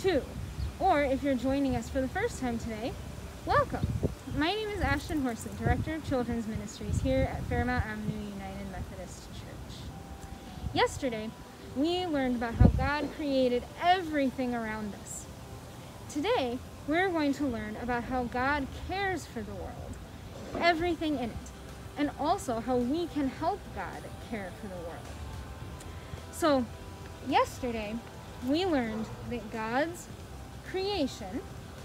2. Or if you're joining us for the first time today, welcome. My name is Ashton Horsley, Director of Children's Ministries here at Fairmount Avenue United Methodist Church. Yesterday, we learned about how God created everything around us. Today, we're going to learn about how God cares for the world, everything in it, and also how we can help God care for the world. So, yesterday, we learned that God's creation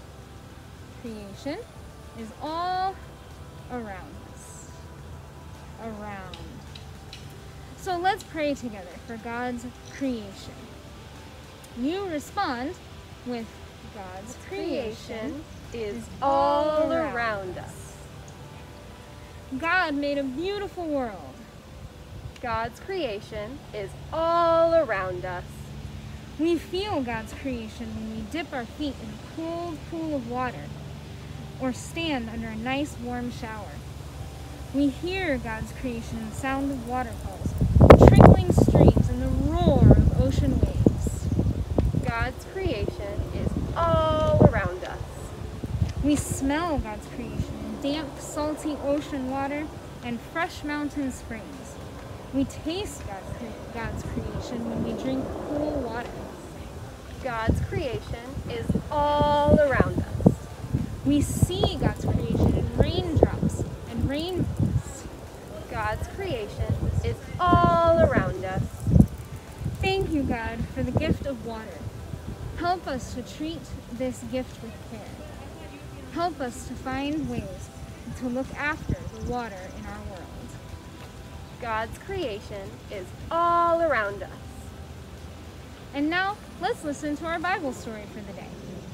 is all around us. Around. So let's pray together for God's creation. You respond with God's creation is all around us. God made a beautiful world. God's creation is all around us. We feel God's creation when we dip our feet in a cold pool of water or stand under a nice warm shower. We hear God's creation in the sound of waterfalls, trickling streams, and the roar of ocean waves. God's creation is all around us. We smell God's creation in damp, salty ocean water and fresh mountain springs. We taste God's creation when we drink cool water. God's creation is all around us. We see God's creation in raindrops and rainbows. God's creation is all around us. Thank you, God, for the gift of water. Help us to treat this gift with care. Help us to find ways to look after the water in our world. God's creation is all around us. And now, let's listen to our Bible story for the day.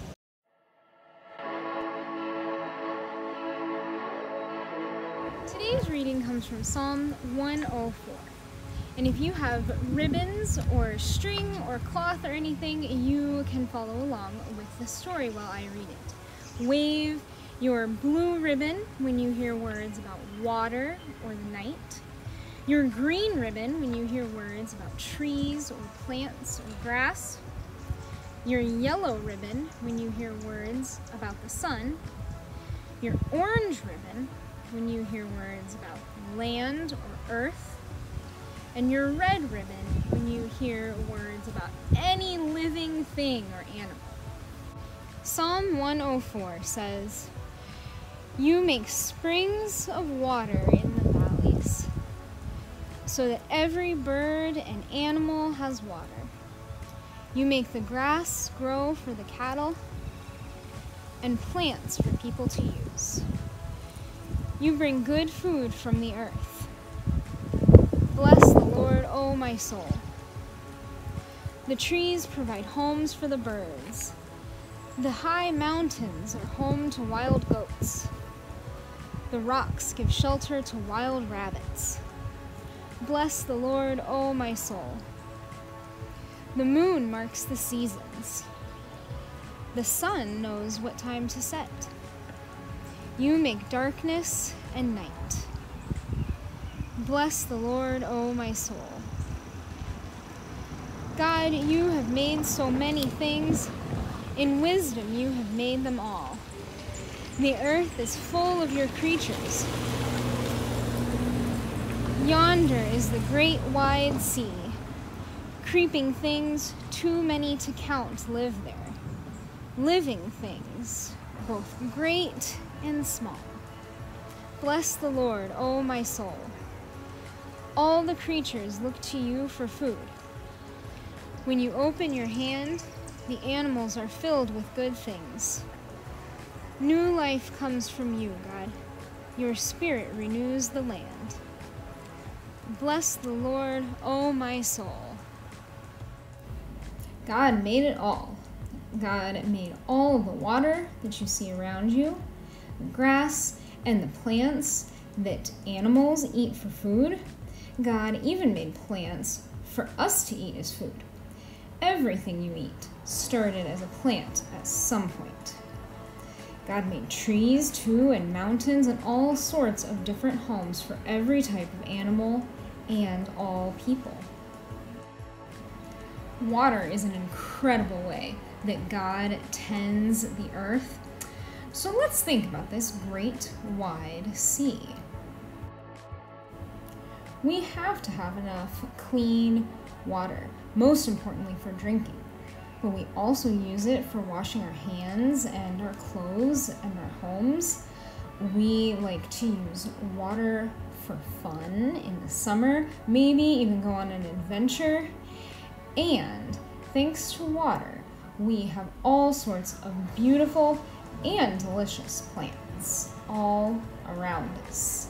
Today's reading comes from Psalm 104. And if you have ribbons or string or cloth or anything, you can follow along with the story while I read it. Wave your blue ribbon when you hear words about water or the night. Your green ribbon when you hear words about trees or plants or grass. Your yellow ribbon when you hear words about the sun. Your orange ribbon when you hear words about land or earth. And your red ribbon when you hear words about any living thing or animal. Psalm 104 says, "You make springs of water in the valleys, so that every bird and animal has water. You make the grass grow for the cattle and plants for people to use. You bring good food from the earth. Bless the Lord, O my soul. The trees provide homes for the birds. The high mountains are home to wild goats. The rocks give shelter to wild rabbits. Bless the Lord, O my soul. The moon marks the seasons. The sun knows what time to set. You make darkness and night. Bless the Lord, O my soul." God, you have made so many things. In wisdom you have made them all. The earth is full of your creatures. Yonder is the great wide sea. Creeping things too many to count live there. Living things, both great and small. Bless the Lord, O my soul. All the creatures look to you for food. When you open your hand, the animals are filled with good things. New life comes from you, God. Your spirit renews the land. Bless the Lord, O my soul. God made it all. God made all the water that you see around you, the grass and the plants that animals eat for food. God even made plants for us to eat as food. Everything you eat started as a plant at some point. God made trees too, and mountains, and all sorts of different homes for every type of animal and all people. Water is an incredible way that God tends the earth. So let's think about this great wide sea. We have to have enough clean water, most importantly for drinking, but we also use it for washing our hands and our clothes and our homes. We like to use water for fun in the summer, maybe even go on an adventure. And thanks to water, we have all sorts of beautiful and delicious plants all around us.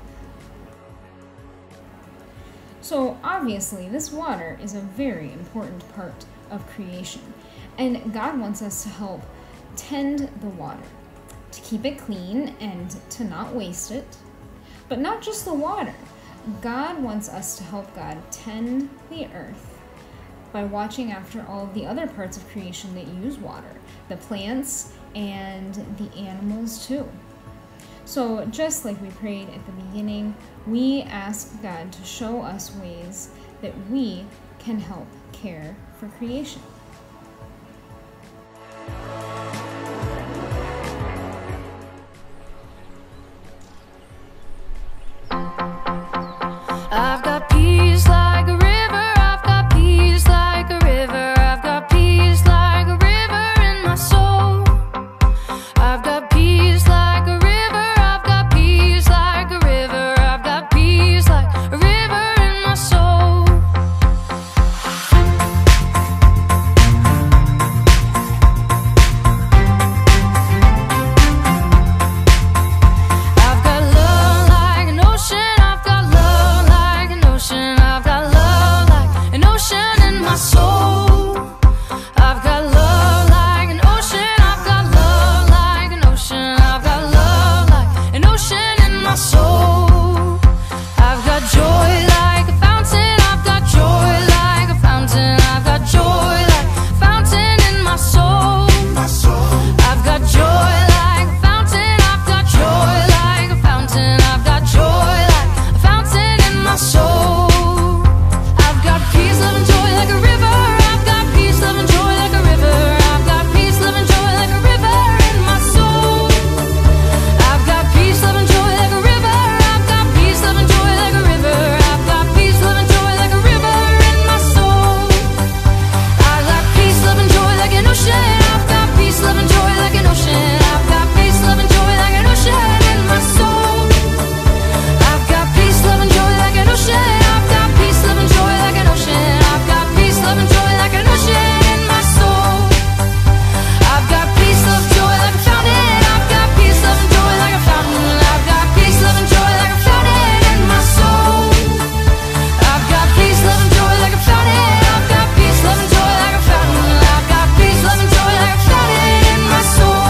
So obviously this water is a very important part of creation, and God wants us to help tend the water, to keep it clean and to not waste it. But not just the water. God wants us to help God tend the earth by watching after all of the other parts of creation that use water, the plants and the animals too. So just like we prayed at the beginning, we ask God to show us ways that we can help care for creation. I've got peace like a river, I've got peace like a river, I've got peace like a river in my soul. I've got peace like a river, I've got peace like a river, I've got peace like a river in my soul. I've got love like an ocean, I've got love like an ocean, I've got love like an ocean in my soul. I've got love like an ocean, I've got love like an ocean, I've got love like an ocean in my soul. I've got joy like a fountain, I've got joy like a fountain, I've got joy like a fountain in my soul. I've got joy like a fountain, I've got joy like a fountain, I've got joy like a fountain in my soul. I've got peace, love, and joy like a river. I've got peace, love, and joy like a river. I've got peace, love, and joy like a river in my soul. I've got peace, love, and joy like a river. I've got peace, love, and joy like a river. I've got peace, love, and joy like a river in my soul. I've got peace, love, and joy like an ocean. I've got peace, love, and joy like an ocean. I've got peace, love, and joy like an ocean in my soul. I've got peace, love, and joy like an ocean. I've got peace, love, and joy like an ocean. I've got peace, love, and joy like an ocean in my soul. I've got peace, love, joy like a fountain. I've got peace, love, and joy like a fountain. I've got peace, love, and joy like a fountain in my soul. I've got peace, love, and joy like a fountain. I've got peace, love, and joy like a fountain. I've got peace, love, and joy like a fountain in my soul.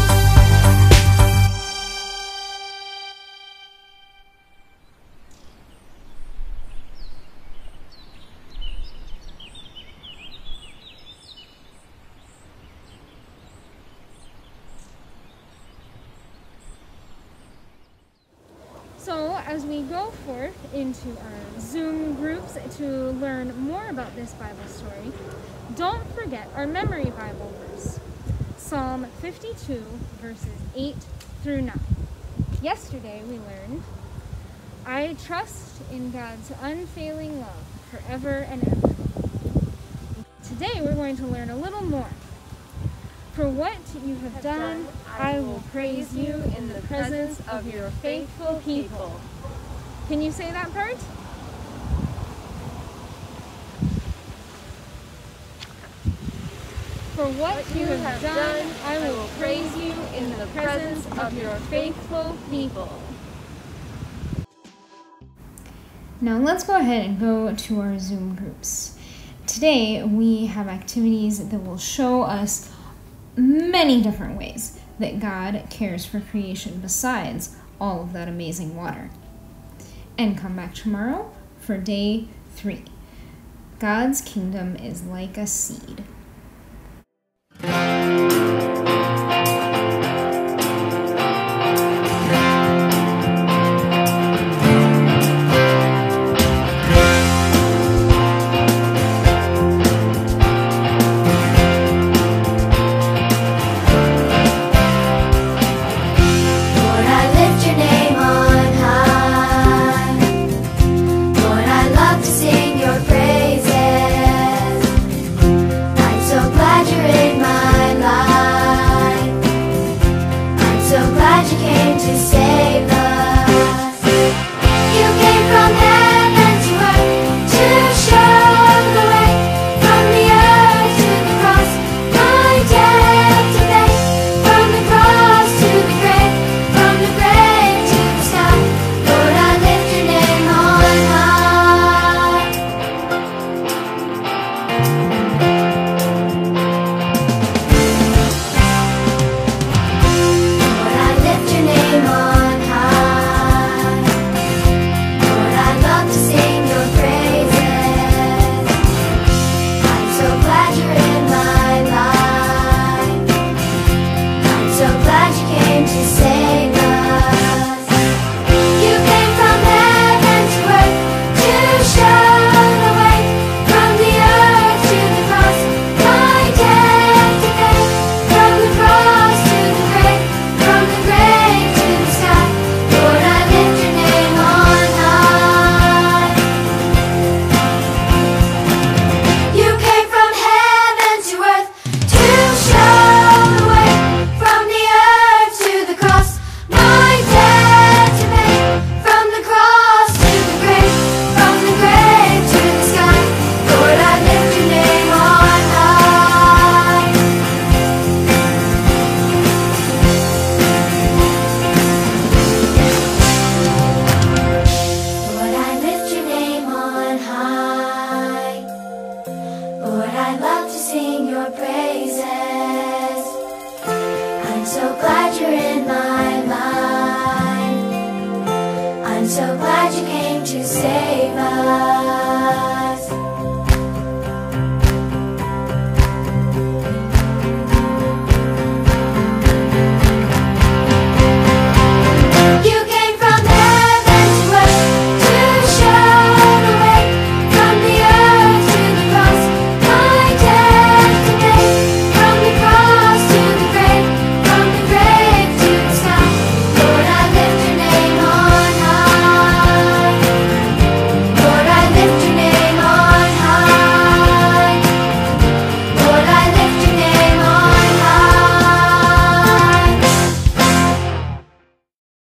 So as we go forth into our Zoom groups to learn more about this Bible story, don't forget our memory Bible verse, Psalm 52, verses 8 through 9. Yesterday we learned, I trust in God's unfailing love forever and ever. Today we're going to learn a little more. For what you have done, I will praise you in the presence of your faithful people. Can you say that part? For what you have done, I will praise you in the presence of your faithful people. Now let's go ahead and go to our Zoom groups. Today we have activities that will show us many different ways that God cares for creation besides all of that amazing water. And come back tomorrow for day 3. God's kingdom is like a seed. I'm so glad you're in my life. I'm so glad you came to save us.